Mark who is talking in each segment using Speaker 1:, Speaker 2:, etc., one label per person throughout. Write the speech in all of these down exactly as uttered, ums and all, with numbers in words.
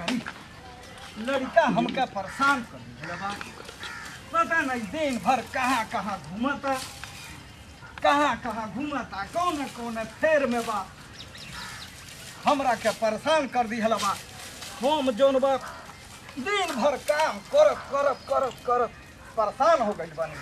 Speaker 1: लड़का हमके परेशान कर दिया। पता नहीं दिन भर कहाँ कहाँ घूमता, कहाँ कहाँ घूमता, कौन कौन फेर में बा हमरा के परेशान कर दी हलवा। हम जोन बा दिन भर काम करत करत करत करत परेशान हो गई बानी।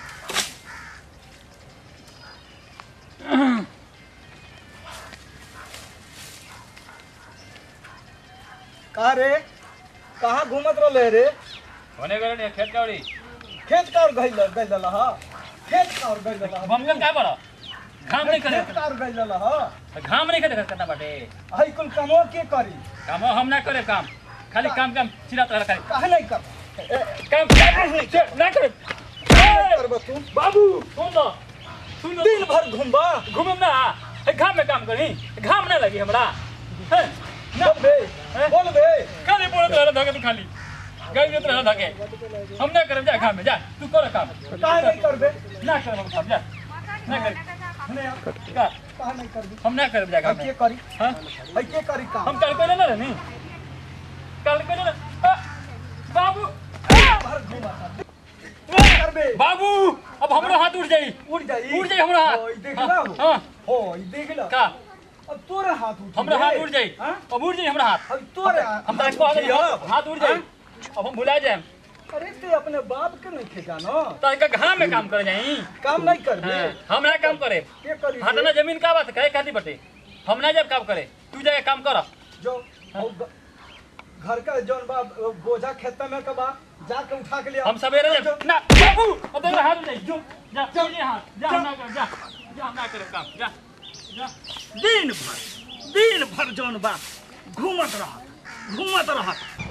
Speaker 1: कहा रे, कहाँ घूमत रहे रे?
Speaker 2: होने गए ने खेत कावड़ी
Speaker 1: खेत का और गइल गइल लहा, खेत का और गइल लहा।
Speaker 2: बमगन का बड़ा घाम नहीं करे,
Speaker 1: खेत का और गइल लहा।
Speaker 2: घाम नहीं करे करना बाटे।
Speaker 1: हई कुल कामो के करी?
Speaker 2: काम हम ना करे, काम खाली काम काम चिरात रहा करे।
Speaker 1: काहे नहीं कर?
Speaker 2: काम ना करे
Speaker 1: करब तू
Speaker 2: बाबू। सुन लो सुन लो,
Speaker 1: दिन भर घूमबा
Speaker 2: घूमम ना, घाम में काम करी, घाम ना लगी हमरा।
Speaker 1: बोल बे, बोल बे।
Speaker 2: खाली बोलत रह धके तू, खाली गाड़ी में रह धके। हम ना करब, जा घाम में जा, तू कर काम।
Speaker 1: काहे नहीं करबे?
Speaker 2: ना करब हम काम, जा ना कर का
Speaker 1: काहे नहीं करबे?
Speaker 2: हम ना करब, जा घाम
Speaker 1: के
Speaker 2: में।
Speaker 1: करी?
Speaker 2: हां
Speaker 1: हई के करी काम?
Speaker 2: हम कल पहले ना रहनी, कल पहले ना बाबू
Speaker 1: भर घूमता करबे
Speaker 2: बाबू। अब हमरा हाथ उड़ जाई,
Speaker 1: उड़ जाई,
Speaker 2: उड़ जाई हमरा हाथ।
Speaker 1: ओ ई देखला हो,
Speaker 2: हां
Speaker 1: हो ई देखला
Speaker 2: का
Speaker 1: अब तोरे हाथ उठ
Speaker 2: हमरा हाथ उड़ जाई, अब उड़ जाई हमरा हाथ।
Speaker 1: अब तोरे
Speaker 2: हम तक को हाथ उड़ जाई, अब हम भुला जाए।
Speaker 1: अरे ते अपने बाप के नहीं खे जानो,
Speaker 2: तनिका घाम में काम कर जाई,
Speaker 1: काम नहीं करबे।
Speaker 2: हम ना काम करे।
Speaker 1: के करी?
Speaker 2: हाथ ना जमीन का बात कहे खाती बटे, हम ना जब काम करे, तू जाके काम कर
Speaker 1: जो और ग- घर का जौन बा बोझा खेत में का बा जाके उठा के ले आ।
Speaker 2: हम सवेरे जब ना बाबू। अब तेरा हाथ उड़ जाई, जो जा चल ये हाथ, जा हम ना कर, जा जा हम ना करे काम, जा जा।
Speaker 1: दिन भर दिन भर जौन बा घूमत रहा घूमत रहा।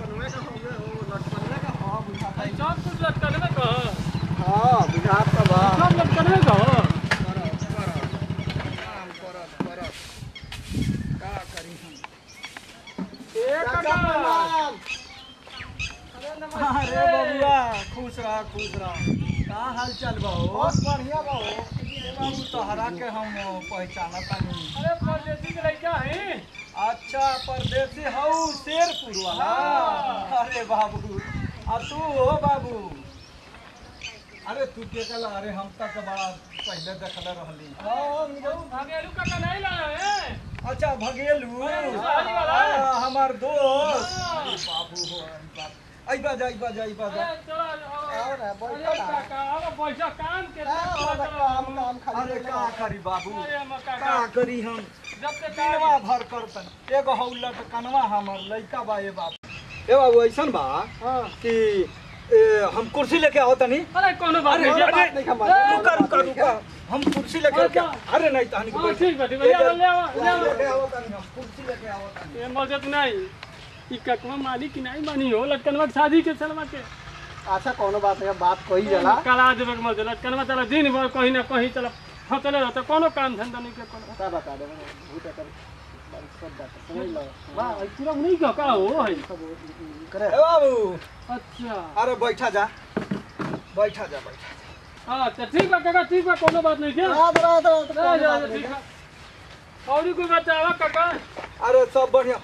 Speaker 2: सब कुछ लटकने में कह,
Speaker 1: हां बुझात का बा
Speaker 2: सब लटकने में कह।
Speaker 1: काम करत करत का करी हम?
Speaker 2: एक का
Speaker 1: अरे बबुआ खुश रहा खुश रहा। का हाल चाल बा हो? बहुत बढ़िया बा हो। बाबू तोहरा के हम पहचाना तानी।
Speaker 2: अरे परदेसी के लड़का है।
Speaker 1: अच्छा परदेसी हऊ शेरपुर वाला। अरे बाबू आ तू हो बाबू? अरे तू के कला? अरे हम तक बड़ा पहले देखले रहली।
Speaker 2: भागेलू का नहीं लाया है।
Speaker 1: अच्छा भगेलू
Speaker 2: शहरी वाला।
Speaker 1: हाँ, हमार दोस्त। अरे बाबू हो आई बा जाई बा जाई बा जा।
Speaker 2: अरे चलो
Speaker 1: आओ ना, बैठो
Speaker 2: अरे
Speaker 1: ना।
Speaker 2: काका अब पैसा काम के
Speaker 1: काम काम खाली। अरे का करी बाबू,
Speaker 2: अरे मक्का
Speaker 1: का करी हम
Speaker 2: जब से
Speaker 1: दिनवा भर करतन। एगो हौलट कनवा हमर लइका बा। ए बाबू ए बाबू ऐसन बा कि ए, हम कुर्सी लेके आओ तनी।
Speaker 2: अरे कोनो बात नहीं,
Speaker 1: अरे,
Speaker 2: बात नहीं
Speaker 1: रुका रुका रुका रुका हम कुर्सी लेके
Speaker 2: अच्छा।
Speaker 1: अरे नहीं तहनी को
Speaker 2: हाँ,
Speaker 1: बैठ।
Speaker 2: ठीक बा, ठीक बा, ले आओ, ले आओ, ले आओ।
Speaker 1: लेके आओ तनी, हम कुर्सी लेके आओ तनी।
Speaker 2: ये मौजूद नहीं ई ककवा माली की नहीं मानी हो लटकनवा के शादी के सलमा के।
Speaker 1: अच्छा कोनो बात नहीं, बात कही जाला।
Speaker 2: कला देवे के मौजूद लटकनवा चला दिन भर कहीं ना कहीं चला फतले रहता, कोनो काम धंधा नहीं के कोनो।
Speaker 1: बता बता दे भूत कर सब बात समझ लो।
Speaker 2: वाह पूरा नहीं का का हो है।
Speaker 1: करे ए बाबू
Speaker 2: अच्छा
Speaker 1: अरे बैठा जा बैठा जा बैठा जा।
Speaker 2: हाँ तो ठीक बा काका, ठीक बा, कोनो बात नहीं क्या।
Speaker 1: रात रात रात
Speaker 2: जा जा जा, ठीक बा। और कोई बचावा काका?
Speaker 1: अरे सब बढ़िया।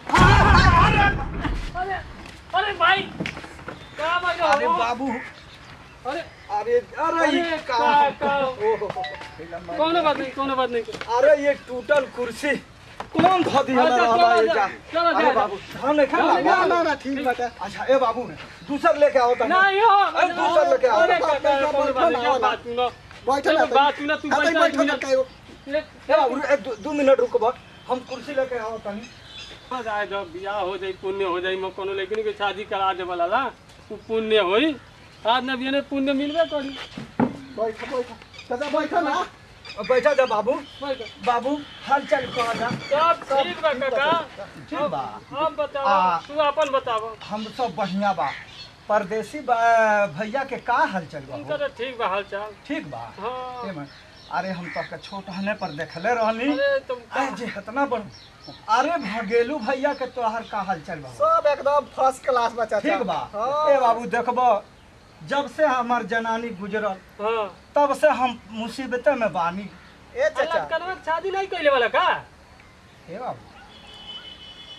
Speaker 2: अरे अरे भाई क्या बात
Speaker 1: अरे
Speaker 2: हो?
Speaker 1: बाबू
Speaker 2: अरे
Speaker 1: अरे अरे
Speaker 2: अरे
Speaker 1: ये का
Speaker 2: काका।
Speaker 1: ओहो
Speaker 2: कोनो बात नहीं, कोनो बात नहीं।
Speaker 1: अरे ये टूटल कुर्सी कौन धो दी
Speaker 2: अच्छा,
Speaker 1: हमारा
Speaker 2: चलो,
Speaker 1: वाला ये
Speaker 2: चलो,
Speaker 1: जा।
Speaker 2: चलो,
Speaker 1: अरे
Speaker 2: चलो।
Speaker 1: बाबू हम नहीं खाना।
Speaker 2: ना, ना,
Speaker 1: ना ना ठीक बात है। अच्छा ए बाबू ने दूसर लेके आओ तनी।
Speaker 2: नहीं हो
Speaker 1: अरे दूसर लेके आओ।
Speaker 2: अरे काका कोनो बात नहीं, क्या बात सुनो।
Speaker 1: बैठो ना
Speaker 2: बात सुनो, तू
Speaker 1: अरे
Speaker 2: बैठो,
Speaker 1: बैठो
Speaker 2: एक
Speaker 1: ना
Speaker 2: मिनट।
Speaker 1: कायो। ए बाबू एक दो- दो मिनट रुको बा, हम कुर्सी लेके आओ तनी।
Speaker 2: बस आए जब बियाह हो जाई, पुण्य हो जाई, मैं कोनो लेकिन के शादी करा दे वाला ला वो पुण्य होई। आज न बियाह पुण्य मिलबे करी।
Speaker 1: बैठो बैठो दादा बैठो ना। अब बैठा जा बाबू।
Speaker 2: बैठो।
Speaker 1: बाबू हाल चाल कहा जा।
Speaker 2: सब ठीक बा काका।
Speaker 1: ठीक बा।
Speaker 2: हम बताओ,
Speaker 1: आ।
Speaker 2: तू अपन बताओ।
Speaker 1: हम सब बढ़िया बा। परदेसी बा भैया के का हाल चल बा
Speaker 2: उनका
Speaker 1: हो?
Speaker 2: तो ठीक बा हाल चाल।
Speaker 1: ठीक बा।
Speaker 2: हाँ।
Speaker 1: ए मन, अरे हम तो के छोट हने पर देखले रहनी।
Speaker 2: अरे तुम
Speaker 1: अरे जे इतना बड़ अरे भगेलू भैया के तोहर का हाल चल बा हो?
Speaker 3: सब एकदम फर्स्ट क्लास बच्चा
Speaker 1: ठीक बा।
Speaker 3: हाँ।
Speaker 1: ए बाबू देखबो जब से हमार जनानी गुजरल
Speaker 2: हाँ
Speaker 1: तब से हम मुसीबते में बानी।
Speaker 3: ए चाचा
Speaker 2: लटकनवा के शादी नहीं कइले वाला का?
Speaker 1: ए बाबू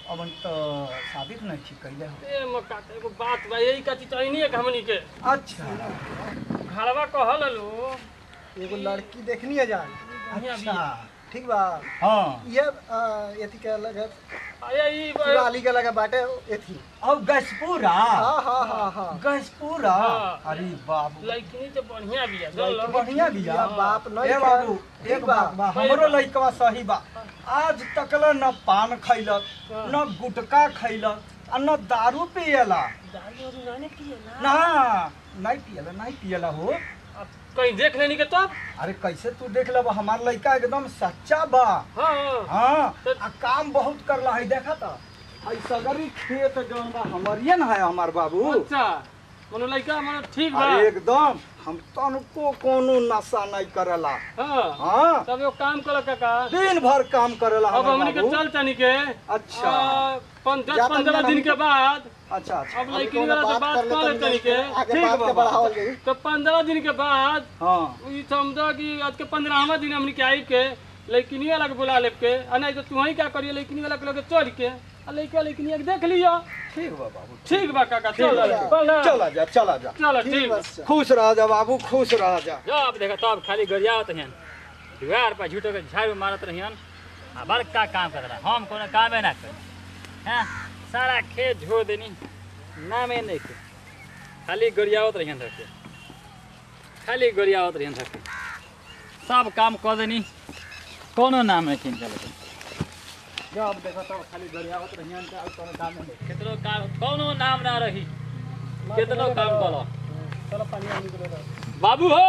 Speaker 1: अब तो शादी तो नहीं ठीक कैले हो।
Speaker 2: ए मक्का त एगो बात बा यही कथी चाहिए नहीं है हमनी के
Speaker 1: अच्छा
Speaker 2: घरवा कहल लो
Speaker 3: एगो लड़की देखनी है जान।
Speaker 1: अच्छा
Speaker 3: ठीक बा।
Speaker 1: हाँ
Speaker 3: ये एथी के अलग है,
Speaker 2: अरे ई
Speaker 3: वाली के अलग है बाटे एथी।
Speaker 1: अब गसपुरा
Speaker 3: हाँ हाँ हाँ हाँ
Speaker 1: गसपुरा
Speaker 2: हाँ।
Speaker 1: अरे बाबू
Speaker 2: लड़की तो बढ़िया बिया चल लो
Speaker 1: बढ़िया बिया।
Speaker 3: या बाप नहीं
Speaker 1: ए बाबू एक बात बा हमरो लइकवा सही बा। आज तकल न पान खैलक न गुटखा खैलक आ न दारू पियला।
Speaker 2: दारू वारू नहीं पिएला
Speaker 1: ना नहीं पियला नहीं पियला हो।
Speaker 2: अब कहीं देख लेनी के तब
Speaker 1: अरे कैसे तू देख लब हमार लइका एकदम सच्चा बा।
Speaker 2: हां
Speaker 1: हाँ आ काम बहुत करला है देखा था आई सगरी खेत जौन बा हमरिए न है हमार बाबू।
Speaker 2: अच्छा मनो लड़का मनो ठीक बा
Speaker 1: अरे एकदम हम तनको कोनो नशा नहीं करला।
Speaker 2: हां
Speaker 1: हाँ
Speaker 2: तब एगो काम कर काका
Speaker 1: दिन भर काम करला
Speaker 2: अब
Speaker 1: हमार
Speaker 2: हमनी के
Speaker 1: बाबू।
Speaker 2: चल तनी के
Speaker 1: अच्छा
Speaker 2: आ, पन- दस
Speaker 3: जाता
Speaker 2: पंद्रह
Speaker 3: नहीं
Speaker 2: दिन के बाद
Speaker 1: अच्छा अच्छा
Speaker 2: अब लड़की वाला से बात कर ले तनी के
Speaker 3: आगे
Speaker 1: ठीक
Speaker 3: बात
Speaker 1: बा
Speaker 3: के
Speaker 1: बाबा।
Speaker 3: बढ़ावल जाई।
Speaker 2: तो पंद्रह दिन के बाद
Speaker 1: हाँ
Speaker 2: ई समझो कि आज के पंद्रहवा दिन हमनी के आई के लड़किनी वाला के बुला लेब के आ नहीं तो तू ही क्या करिए लड़किनी वाला के लगे चल के आ लड़का लड़किनी के देख लियो।
Speaker 1: ठीक बा बाबू
Speaker 2: ठीक बा काका चल
Speaker 3: बा।
Speaker 2: चल
Speaker 1: चला जा चला जा
Speaker 2: चल
Speaker 3: ठीक
Speaker 2: ठीक
Speaker 3: बा।
Speaker 2: बा।
Speaker 1: खुश रह जा बाबू खुश रह जा।
Speaker 4: जब देखा तब खाली गरियावत रहियन दीवार पर झूठो के झाड़ू मारत रहियन आ बड़का काम कर रहा हम कोनो कामे ना कर हैं सारा खेत झोड़ देनी नामे नहीं के खाली गरियावत रहियन धके खाली गरियावत रहियन धके सब काम कर देनी कोनो नाम नहीं किन चले जब देखा तब खाली गरियावत रहियन त अब कोनो काम नहीं कितनो काम कोनो नाम ना रही कितनो काम करो
Speaker 2: चलो पानी आनी के ले
Speaker 4: बाबू हो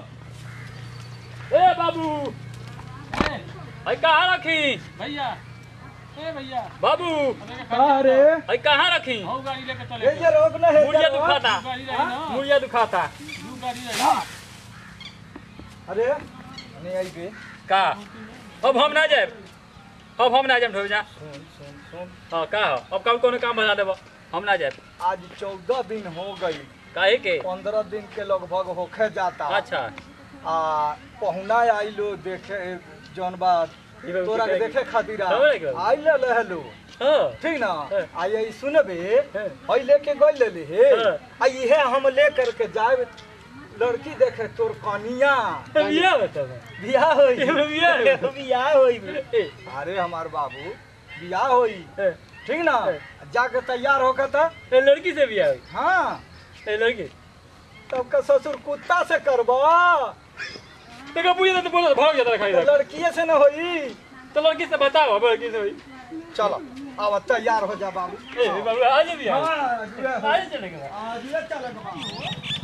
Speaker 4: ए बाबू
Speaker 2: ए
Speaker 4: भाई कहाँ रखी
Speaker 2: भैया ए भैया
Speaker 4: बाबू
Speaker 1: अरे
Speaker 4: भाई कहाँ रखी
Speaker 2: हो गाड़ी लेके चले
Speaker 1: ये जे रोक ना है
Speaker 4: मुड़िया
Speaker 1: जरा।
Speaker 4: दुखाता
Speaker 2: गाड़ी रही ना
Speaker 4: मुड़िया दुखाता
Speaker 2: दू गाड़ी रही
Speaker 1: अरे नहीं आई बे
Speaker 4: का अब हम ना जाए अब हम ना जाए ठोक जा
Speaker 1: सुन सुन सुन
Speaker 4: हाँ का हो अब कब कोनो काम बता देबो हम ना जाए
Speaker 1: आज चौदह दिन हो गई
Speaker 4: काहे के
Speaker 1: पंद्रह दिन के लगभग होखे जाता।
Speaker 4: अच्छा
Speaker 1: आ पहुना आइलो देखे जौन बात
Speaker 4: ई बाबू
Speaker 1: तोरा के
Speaker 4: के
Speaker 1: देखे खातिर
Speaker 4: खबर है के?
Speaker 1: आइले रहलो
Speaker 4: हाँ
Speaker 1: ठीक ना
Speaker 4: हाँ।
Speaker 1: आई आई सुनबे
Speaker 4: हाँ।
Speaker 1: हई लेके गई ले हे
Speaker 4: हाँ।
Speaker 1: आ इहे हम ले करके जाए लड़की देखे तोर कनिया
Speaker 4: बिया बता
Speaker 1: बियाह होई
Speaker 4: बियाह होई।
Speaker 1: बियाह होई अरे हमार बाबू बियाह होई ठीक ना जाके तैयार होकर था
Speaker 4: ए लड़की से बिया हुई
Speaker 1: हाँ
Speaker 4: ए लड़की
Speaker 1: तब का ससुर कुत्ता से करबा
Speaker 4: देखो पूछा तो बोलो भाग जाता खाई
Speaker 1: तो लड़किए से न होई।
Speaker 4: तो लड़की से बताओ अब लड़की से हुई
Speaker 1: चलो अब तैयार हो जा बाबू।
Speaker 4: ए बाबू आज बिया
Speaker 1: हाँ, जुए हो।
Speaker 4: आज चलेगा
Speaker 1: आज ये चलेगा बाबू।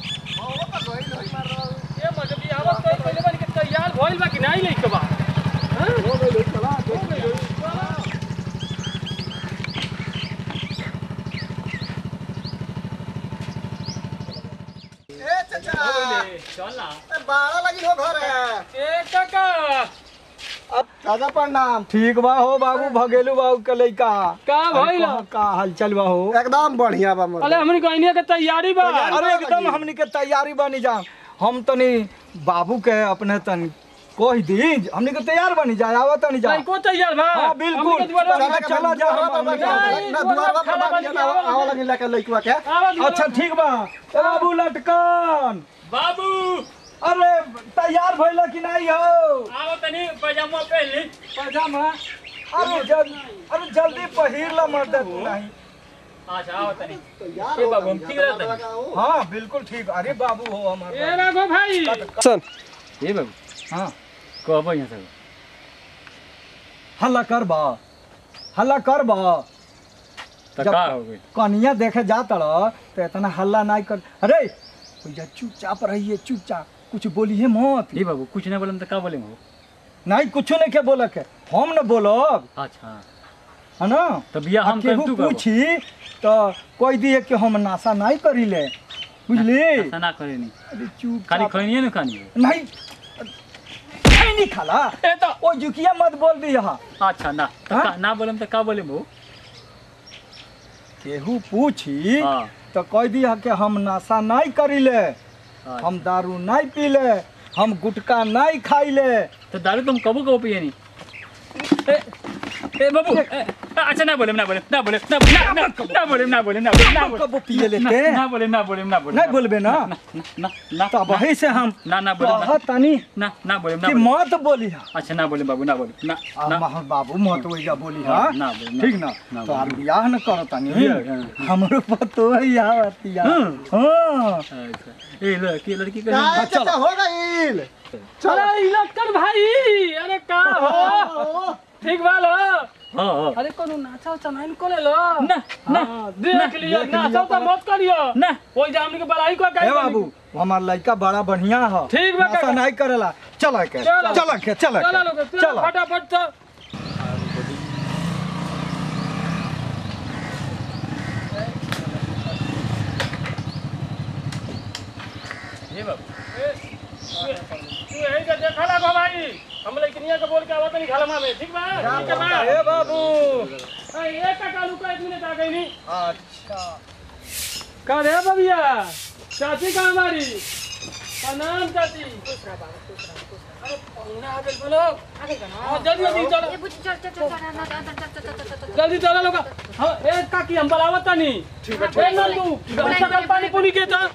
Speaker 2: ए मतलब ये आवत कोई पहले बन के तैयार भइल बा कि नहीं लइके बा हां
Speaker 1: हो गई चला
Speaker 2: हो गइल
Speaker 3: ए चाचा
Speaker 4: चल ना
Speaker 3: ए बारह लगी हो घर है।
Speaker 2: ए काका
Speaker 3: दादा प्रणाम।
Speaker 1: ठीक बा हो बाबू भगेलू बाबू के लइका
Speaker 2: का भइल
Speaker 1: का- का हालचाल बा हो।
Speaker 3: एकदम बढ़िया बा मोर।
Speaker 2: अरे हमनी कहनी के तैयारी बा
Speaker 3: तैयारी
Speaker 1: अरे एकदम हमनी के तैयारी बनी जा हम तनी बाबू के अपने तनी कह दी हमनी के तैयार बनी जा आवा तनी जा।
Speaker 2: को तैयार बा
Speaker 1: हाँ, बिल्कुल।
Speaker 2: हमनी के द्वारा
Speaker 1: चला
Speaker 3: चला
Speaker 1: चला जा, हम-
Speaker 3: दुआरवा
Speaker 1: हमनी
Speaker 3: पर
Speaker 1: के-
Speaker 3: बैठ जा। ना दुआरवा पर
Speaker 2: खड़ा
Speaker 3: बैठ
Speaker 2: बन
Speaker 3: जा,
Speaker 2: के
Speaker 3: आवा लगी लेके लइकवा के।
Speaker 1: अच्छा ठीक बा ए बाबू लटकन
Speaker 4: बाबू
Speaker 1: अरे तैयार भइल कि नहीं हो
Speaker 4: आओ तनी पजामा पहन ली
Speaker 1: पजामा अरे जल अरे जल्दी पहिर ला मर्द तू नहीं।
Speaker 4: अच्छा आओ तनी
Speaker 3: तैयार
Speaker 4: ए
Speaker 3: हो
Speaker 4: बाबू,
Speaker 3: गई,
Speaker 4: ठीक
Speaker 3: दादा
Speaker 4: रहता है।
Speaker 3: का हो।
Speaker 1: हाँ बिल्कुल ठीक। अरे बाबू हो हमारे
Speaker 2: ए राघव भाई
Speaker 1: सन
Speaker 4: ए बाबू
Speaker 1: हाँ
Speaker 4: कहबो यहाँ से
Speaker 1: हल्ला कर बा हल्ला कर बा
Speaker 4: तो
Speaker 1: जब-
Speaker 4: का हो गई
Speaker 1: कनिया देखे जाता रह तो इतना हल्ला नहीं कर। अरे भैया चुपचाप रहिए चुपचाप कुछ बोलिए मत।
Speaker 4: ए बाबू कुछ नहीं बोलम तो का बोले हो
Speaker 1: नहीं कुछ नहीं के बोलक है हम न बोलब
Speaker 4: अच्छा
Speaker 1: है ना।
Speaker 4: तो बिया हम
Speaker 1: केहू
Speaker 4: कर तू पूछ
Speaker 1: पूछी तो कोई दिए कि हम नाशा नहीं करीले बुझली।
Speaker 4: ऐसा ना करे नहीं
Speaker 1: अरे चुप
Speaker 4: खाली खइनिए ना खानी
Speaker 1: नहीं नहीं नहीं खाला
Speaker 4: ए तो
Speaker 1: ओ जुकिया मत बोल दी यहाँ।
Speaker 4: अच्छा ना तो
Speaker 1: हाँ?
Speaker 4: का- ना बोलम तो का बोले हो
Speaker 1: केहू पूछी
Speaker 4: हाँ
Speaker 1: तो कह दिया कि हम नशा नहीं करीले
Speaker 4: अच्छा।
Speaker 1: हम दारू नहीं पीले हम गुटखा नहीं खाइले।
Speaker 4: तो दारू तुम कबो कबो पिए नहीं ए ए बाबू ए, अच्छा ना बोले ना बोले ना बोले ना बोले ना ना बोले ना बोले ना बोले ना बोले
Speaker 1: कब पिए लेते
Speaker 4: ना बोले ना बोले ना बोले
Speaker 1: नहीं बोलबे ना
Speaker 4: ना ना
Speaker 1: तब वही से हम
Speaker 4: ना ना बोले
Speaker 1: कहत तनी
Speaker 4: ना ना बोले ना
Speaker 1: कि मत बोली हा
Speaker 4: अच्छा ना बोले बाबू ना बोले ना ना
Speaker 1: महर बाबू मत वही बोली हा
Speaker 4: ना बोले
Speaker 1: ठीक ना तो आप बियाह न करो तनी हमरो पतो है आवतिया हां
Speaker 4: अच्छा ए लड़की लड़की कर
Speaker 3: काय चाचा हो गईल
Speaker 2: अरे इलक्कन भाई अरे का हो ठीक बाल हो
Speaker 4: हां हां
Speaker 2: अरे कोनो नाचा उचा नहीं कोले लो
Speaker 4: ना ना
Speaker 2: देख लियो नाचा तो मत करियो
Speaker 4: ना
Speaker 2: कोई जामनी के बड़ाई को
Speaker 1: ए बाबू हमार लड़का बड़ा बढ़िया है
Speaker 2: ठीक बा
Speaker 1: ऐसा नहीं करेला चला के
Speaker 2: चलो।
Speaker 1: चला के चला
Speaker 2: चलो लोग
Speaker 1: के
Speaker 2: चलो
Speaker 1: चला
Speaker 2: फटाफट तो
Speaker 4: ये बाबू
Speaker 2: तू यही का देखा लागो भाई हम लइकनिया के बोल के आवत नहीं घलमा में ठीक बा ठीक है बा
Speaker 1: ए बाबू
Speaker 2: ए एक का कालू का एक मिनट आ गई नी
Speaker 1: अच्छा
Speaker 2: का रे बबिया चाची का हमारी प्रणाम चाची अरे पौना आ गइल बोलो आ गइल ना हां जल्दी जल्दी चलो
Speaker 5: ये बुझ चल चल चल
Speaker 2: जल्दी चलो लोग हां ए का की हम बुलावत नहीं ठीक है ए नंदू गंगा का पानी पुनी के ता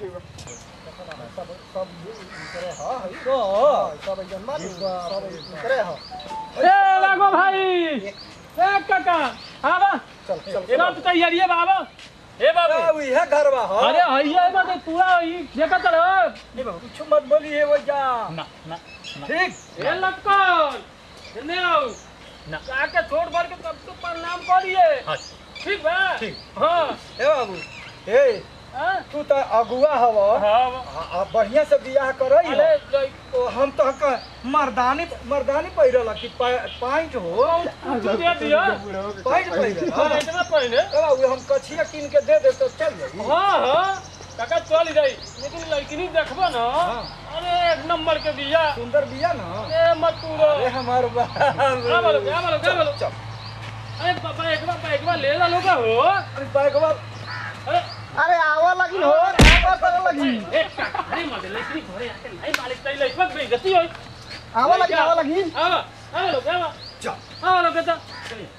Speaker 2: ए लागो भाई ए काका आवा
Speaker 1: चल चल
Speaker 2: ए बात तैयारी है बाबा
Speaker 4: ए बाबू
Speaker 1: बाबू यह घरवा हो
Speaker 2: अरे हइया बात पूरा हई देखा चलो
Speaker 1: ए बाबू कुछ मत बोलिए वो जा
Speaker 4: ना ना
Speaker 1: ठीक
Speaker 2: ए लक्कन ने आओ
Speaker 4: ना
Speaker 2: आके छोड़ भर के तब तो प्रणाम करिए
Speaker 4: हां
Speaker 2: ठीक बा
Speaker 1: ठीक।
Speaker 2: हां
Speaker 1: ए बाबू ए
Speaker 2: हां
Speaker 1: तू तो अगुआ हव
Speaker 2: हां
Speaker 1: बढ़िया से बियाह करई
Speaker 2: अरे लई
Speaker 1: तो हम तो का मर्दानी मर्दानी पहिरला कि पाइंट हो
Speaker 2: तू दे दियो
Speaker 1: पाइंट पहिरला
Speaker 2: हां इतना पहले
Speaker 1: ए बाबू हम कछिया किन के दे दे तो चल जाई
Speaker 2: हां हां काका चल जाई लेकिन लड़की देखबो ना अरे एक नंबर के बिया
Speaker 1: सुंदर बिया ना
Speaker 2: ए मत पूरो
Speaker 1: अरे हमार बा
Speaker 2: आ बोलो आ बोलो आ बोलो
Speaker 1: चल
Speaker 2: अरे पापा एक बार एक बार ले ला लोगा हो
Speaker 1: अरे बैगवा
Speaker 2: अरे
Speaker 3: अरे आवा लगी हो आवा करे लगी
Speaker 2: ए अरे मत लड़की घरे आके नहीं मालिक तई लइक बे गति होई
Speaker 3: आवा लगी आवा लगी
Speaker 2: आवा आवा लोग आवा
Speaker 1: चल
Speaker 2: आवा लोग तो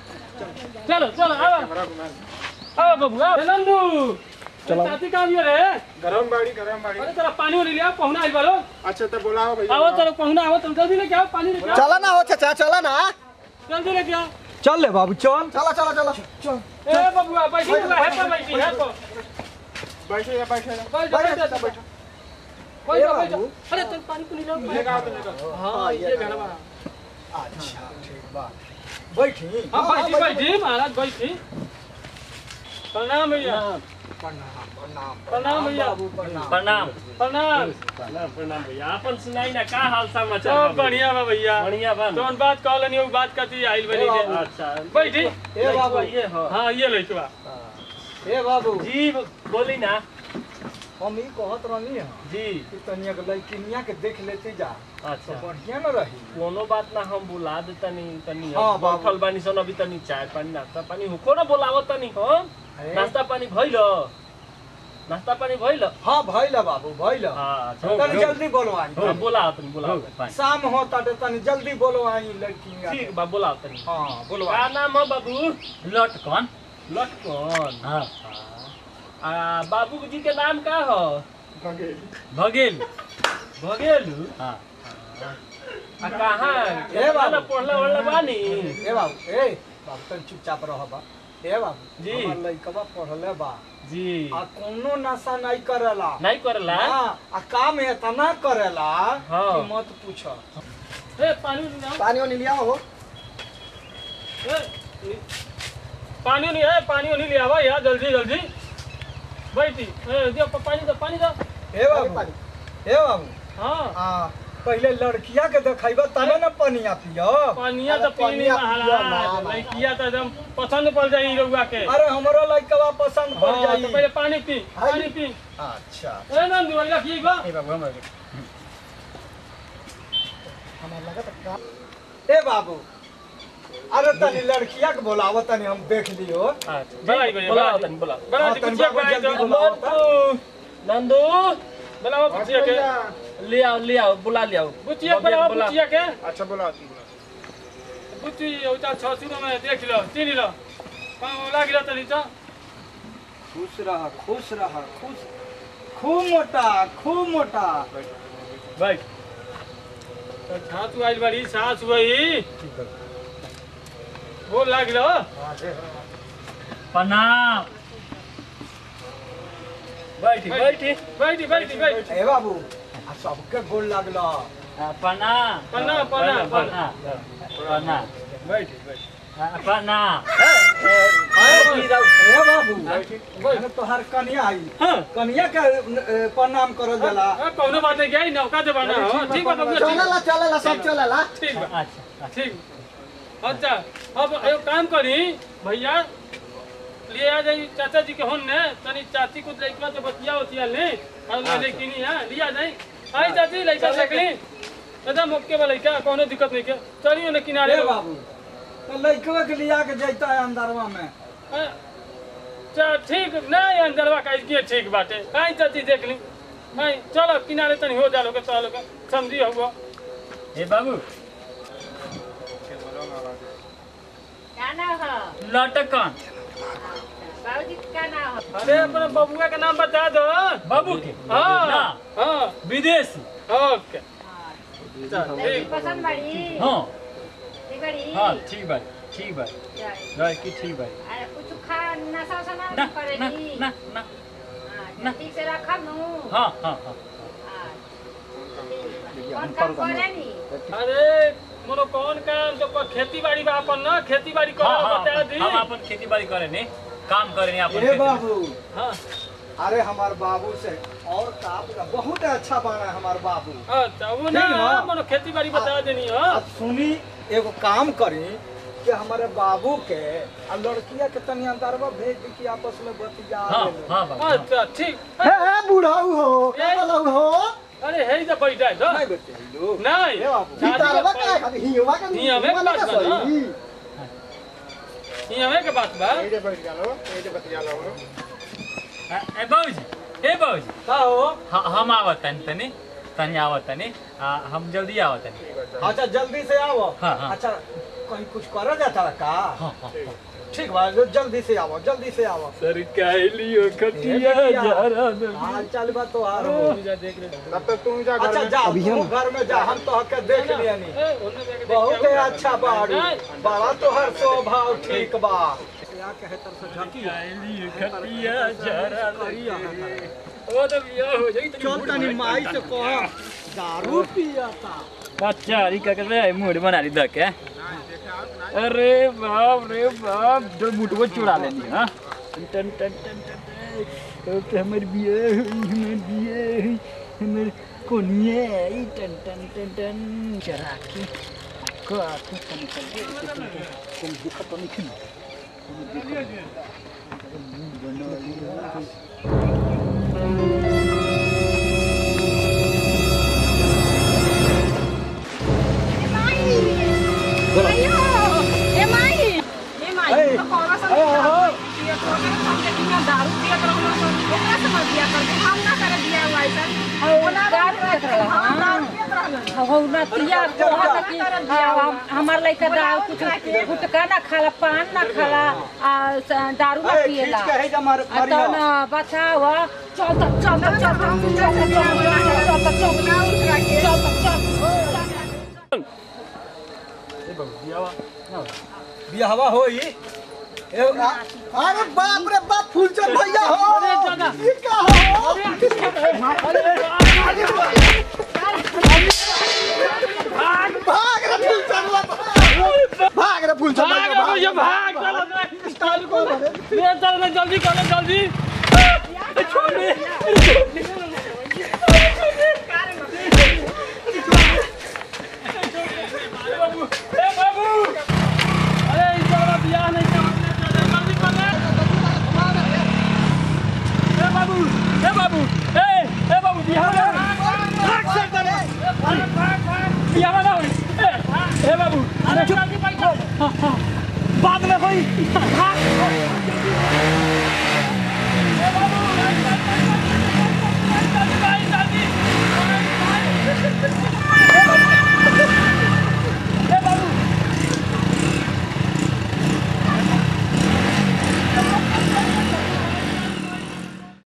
Speaker 2: चलो चलो आवा आवा बाबू आ नंदू चलो साथी का आवियो रे
Speaker 6: गरम बाड़ी गरम बाड़ी
Speaker 2: अरे तेरा पानी ले लिया पहुना आई बालो
Speaker 6: अच्छा तो बुलाओ भैया
Speaker 2: आओ तेरा पहुना आओ तुम जल्दी लेके आओ पानी लेके आओ
Speaker 3: चला ना हो चाचा चला ना
Speaker 2: जल्दी लेके आओ
Speaker 1: चल ले बाबू चल
Speaker 3: चला चला चला
Speaker 1: चल
Speaker 2: ए बबुआ बैठी है पे बैठी है तो
Speaker 6: बैठे या बैठे ना।
Speaker 2: बैठ बैठ बैठ कोई बैठ अरे तुम पानी को लो
Speaker 6: लेगा आओ तो लेगा
Speaker 2: हां ये घरवा
Speaker 1: अच्छा ठीक बा बैठी
Speaker 2: हां बैठी बैठी महाराज बैठी प्रणाम भैया
Speaker 1: प्रणाम प्रणाम
Speaker 2: प्रणाम भैया
Speaker 1: बाबू प्रणाम
Speaker 4: प्रणाम
Speaker 2: प्रणाम
Speaker 7: प्रणाम भैया अपन सुनाई ना का हाल समाचार
Speaker 2: सब
Speaker 7: बा भैया?
Speaker 2: बढ़िया बा भैया
Speaker 7: बढ़िया बा ना?
Speaker 2: कौन बात कहलनी वो बात कथी आइल बनी के
Speaker 7: अच्छा
Speaker 2: बैठी
Speaker 1: ए बाबू
Speaker 7: ये हो
Speaker 2: हां ये लइकवा
Speaker 1: ए बाबू
Speaker 7: जी बोली ना
Speaker 1: हम ई कहत रहनी है
Speaker 7: जी
Speaker 1: कि तनिया के लड़किनिया के देख लेती जा
Speaker 7: अच्छा
Speaker 1: तो बढ़िया न रही
Speaker 7: कोनो बात ना हम बुला दे तनी तनी
Speaker 1: हाँ,
Speaker 7: अब
Speaker 1: बाबू।
Speaker 7: बैठल बानी सन अभी तनी चाय पानी नाश्ता पानी हुको ना बोलावत तनी हम
Speaker 1: है?
Speaker 7: नाश्ता पानी भइल नाश्ता पानी भइल
Speaker 1: हां भइला बाबू भइला
Speaker 7: हां अच्छा
Speaker 1: तनी जल्दी बोलो आई
Speaker 7: हाँ, बोलाओ तनी बोलाओ तनी।
Speaker 1: शाम होता तो तनी जल्दी बोलो आई लड़किनिया
Speaker 7: ठीक बा बोलाओ तनी
Speaker 1: हां बोलो
Speaker 7: का नाम है बाबू
Speaker 4: लटकन
Speaker 7: लटकन
Speaker 4: हां
Speaker 7: आ बाबू जी के नाम का हो
Speaker 4: भगेल
Speaker 7: भगेलू
Speaker 4: हां
Speaker 7: आ कहाँ
Speaker 1: ए बाबू।
Speaker 7: ना पढ़ला वढ़ला बानी
Speaker 1: ए बाबू ए बाबू तनी चुपचाप रह बा ए बाबू
Speaker 7: जी।
Speaker 1: हमर लइकवा पढ़ले बा
Speaker 7: जी
Speaker 1: आ कोनो नशा नहीं करेला
Speaker 7: नहीं करला
Speaker 1: हां आ काम इतना करेला
Speaker 7: हाँ।
Speaker 1: कि मत पूछो
Speaker 2: ए पानी ले आओ
Speaker 3: पानी वानी लिया हो
Speaker 2: ए, पानी नहीं है पानी नहीं ले आवा यार जल्दी जल्दी बैठी ए दियो प- पानी दो पानी दो
Speaker 1: ए बाबू ए बाबू
Speaker 2: हां
Speaker 1: हां पहले लड़किया के देखाइबा तने न पनिया पियो
Speaker 2: पानिया तो
Speaker 3: अरे
Speaker 2: पीनी
Speaker 3: पानिया पियो ना,
Speaker 2: महाराज
Speaker 3: ना।
Speaker 2: लड़किया तो एकदम पसंद पड़ जाई रउआ के
Speaker 1: अरे हमरो लइकवा पसंद पड़
Speaker 2: हाँ,
Speaker 1: जाई
Speaker 2: तो पहले पानी पी
Speaker 3: हाय।
Speaker 2: पानी पी
Speaker 1: अच्छा
Speaker 2: ए नंदू वाला की बा
Speaker 4: ए बाबू हमर
Speaker 3: हमार लगा तो का
Speaker 1: ए बाबू अरे तनी लड़किया के बोलावो तनी हम देख लियो
Speaker 2: बलाई भैया
Speaker 7: बोलाओ
Speaker 2: बलाई
Speaker 7: तनी बोलाओ
Speaker 2: बड़ा
Speaker 1: हाँ, तनी
Speaker 2: कुचिया
Speaker 1: बाबू
Speaker 2: बनाई
Speaker 1: जल्दी
Speaker 2: दो
Speaker 1: बोलाओ।
Speaker 7: नंदू
Speaker 2: बनाओ कुचिया के
Speaker 7: ले आओ ले आओ बुला ले आओ
Speaker 2: कुचिया बनाओ कुचिया के
Speaker 6: अच्छा बुलाओ तुम बुलाओ
Speaker 2: कुची उता छसुरो में देख लो चिनी लो पाँव लागिल तनी तो
Speaker 1: खुश रह खुश रह खुश खूब मोटा खूब मोटा
Speaker 4: बैठ
Speaker 2: सासू आइल बाड़ी सास वही बोल लागिल
Speaker 4: प्रणाम बैठी बैठी
Speaker 2: बैठी बैठी बैठी
Speaker 1: ए बाबू आ सबके गोल लागलो
Speaker 4: प्रणाम
Speaker 2: प्रणाम, प्रणाम,
Speaker 4: प्रणाम प्रणाम
Speaker 2: बैठी बैठी
Speaker 4: प्रणाम
Speaker 1: ए बाबू मैंने तोहार कन्या आई
Speaker 2: हाँ
Speaker 1: कन्या के ए, प्रणाम करल जाला
Speaker 2: हाँ, कौनो बात नहीं गई नौका जमाना हो ठीक बा बबुआ, ठीक
Speaker 3: चलेला चलेला सब चलेला
Speaker 2: ठीक बा
Speaker 4: अच्छा
Speaker 2: ठीक अच्छा अब एगो काम करी भैया ले आ जाई चाचा जी के होन ने तनी चाची को लइकवा से बतिया होतिया ले और ले लेकिनी हां लिया जाई आई चाची लइका देख ली एकदम ओके बा लइका कोनो दिक्कत नहीं के चलियो ने किनारे
Speaker 1: ए बाबू तो लइकवा के लिया के जैता है अंदरवा में
Speaker 2: अच्छा ठीक नहीं अंदरवा का इसके ठीक बाटे आई चाची देख ली नहीं चलो किनारे तनी हो जा लोगे चलो के समझी हुआ
Speaker 4: ए बाबू
Speaker 5: क्या नाम है
Speaker 4: लटकन
Speaker 5: बाबूजी का नाम है
Speaker 2: अरे अपने बबुआ का नाम बता दो
Speaker 4: बाबू के
Speaker 2: हाँ
Speaker 4: ना
Speaker 2: हाँ
Speaker 4: विदेशी
Speaker 2: ओके चल ठीक
Speaker 5: पसंद बड़ी
Speaker 4: हाँ
Speaker 5: ठीक बड़ी
Speaker 4: हाँ ठीक बात ठीक बात
Speaker 5: जाए।
Speaker 4: रह की ठीक बात
Speaker 5: अरे कुछ खा नशा वशा ना
Speaker 4: ना
Speaker 5: करेगी
Speaker 4: ना ना ना
Speaker 5: हाँ, ठीक से रखब नू
Speaker 4: हाँ हाँ हाँ
Speaker 5: हाँ, ठीक बा। कौन काम करे नी
Speaker 2: अरे मोरो कौन काम तो खेती बाड़ी बा अपन ना खेती बाड़ी
Speaker 4: हाँ
Speaker 2: करे
Speaker 4: हाँ
Speaker 2: बता दी
Speaker 4: हम अपन खेती बाड़ी करे ने काम करे ने अपन
Speaker 1: ए
Speaker 4: खेती-
Speaker 1: बाबू
Speaker 2: हाँ
Speaker 1: अरे हमार बाबू से और का बहुत अच्छा बना हमार बाबू
Speaker 2: अच्छा वो ना
Speaker 1: ठीक ना?
Speaker 2: मोरो खेती बाड़ी बता देनी
Speaker 1: अब
Speaker 2: हाँ
Speaker 1: सुनी एगो काम करी कि हमारे बाबू के आ लड़किया के तनी अंदरवा भेज दी कि आपस में बतिया
Speaker 4: हाँ
Speaker 1: लेलो।
Speaker 4: हाँ बाबू
Speaker 2: अच्छा ठीक
Speaker 3: हे हे बुढ़ाऊ हो
Speaker 2: ए।
Speaker 3: बोलाऊ हो
Speaker 2: अरे हे जा बैठा है
Speaker 1: नहीं बेटे लोग
Speaker 2: नहीं
Speaker 1: ए बाबू,
Speaker 2: शादी
Speaker 3: हितारवा
Speaker 2: के
Speaker 3: का खाली हिवा का
Speaker 2: हिवा में
Speaker 3: हिवा
Speaker 2: बात
Speaker 3: का
Speaker 2: बा ना।
Speaker 3: सही
Speaker 2: ये हमें के बात बा
Speaker 6: ये बैठ जालो ये बतिया लो
Speaker 4: ए बाबूजी ए बाबूजी
Speaker 1: का हो
Speaker 4: ह- हम आवत तनी तनी तनी आवत तनी आ, हम जल्दी आवत तनी
Speaker 1: अच्छा जल्दी से आओ
Speaker 4: हाँ, हाँ।
Speaker 1: अच्छा कहीं कुछ करा जाता है का
Speaker 4: हाँ हाँ
Speaker 1: ठीक बा जो जल्दी से आओ जल्दी से आओ
Speaker 2: सरकारी लियो
Speaker 1: खटिया हाल चाल बा तो आ रहो
Speaker 2: देख ले
Speaker 6: तब तक तुम जा घर
Speaker 1: अच्छा
Speaker 6: में
Speaker 1: जा
Speaker 3: अभी
Speaker 1: तू
Speaker 3: हम-
Speaker 1: घर में जा हम तो हके देख लिया नहीं बहुत ही अच्छा बाड़ू
Speaker 2: नहीं।
Speaker 1: बड़ा तो हर स्वभाव ठीक बा क्या कहे तर से झकिया
Speaker 4: खटिया जरा
Speaker 1: करिया
Speaker 4: ओ तो बिया हो जाई
Speaker 1: चल तनी माई से कह दारू पियाता
Speaker 4: अच्छा अरे क्या कर रहा है मूड बना ली दक है अरे बाप रे बाप जो मुटवो चुरा लेनी हां टन टन टन टन ओके हमर बिया हुई हमर बिया हुई हमर कोनिए आई टन टन टन टन चरा के को आके कम कर दे तुम दुख तो नहीं खिन
Speaker 5: हमार लइका दारू कुछ गुटका ना खाला पान ना खाला आ स- दारू ना
Speaker 1: ए
Speaker 5: पिएला
Speaker 1: खींच के है जा मार
Speaker 5: आ तो
Speaker 1: मारिया
Speaker 5: ना बचाव चल तक चल तक चल तक चल तक चल तक चल तक चल
Speaker 1: बियाहवा होई ए आ-
Speaker 3: अरे बाप रे बाप फूलचंद भैया हो
Speaker 2: अरे दादा।
Speaker 3: ये का हो भाग भाग रे फूलचंद भाग भाग रे फूलचंद
Speaker 2: भाग
Speaker 3: भैया,
Speaker 2: अब ये भाग चलो
Speaker 3: स्टाइल को मारे।
Speaker 2: ले चल ले जल्दी कर ले जल्दी छोड़ दे बाबू ए बाबू अरे इस बार बियाह नहीं करने चले जल्दी कर ले ए बाबू ए बाबू ए ए बाबू बियाह भाग से करे भाग भाग भाग बियाह ना हो ए ए बाबू अरे जल्दी बैठो बाद में कोई भाग ए बाबू जल्दी जल्दी जल्दी ए बाबू